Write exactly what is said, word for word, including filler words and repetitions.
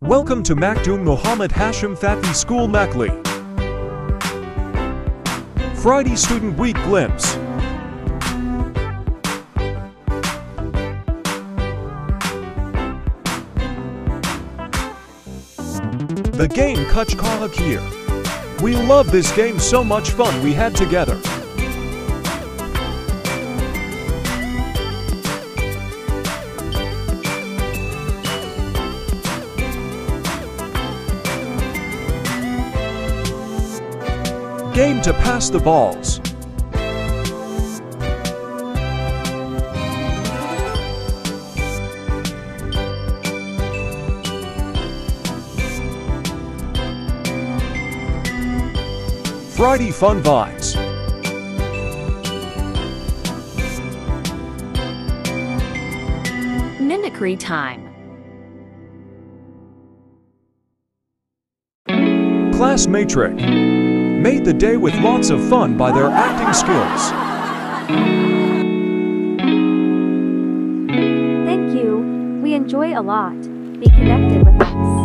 Welcome to Makhdoom Mohammed Hashim Fatih School Makli. Friday Student Week Glimpse. The game Kuch Kahak here. We love this game, so much fun we had together. Game to pass the balls. Friday fun vibes. Mimicry time. Class Matrix made the day with lots of fun by their acting skills. Thank you. We enjoy a lot. Be connected with us.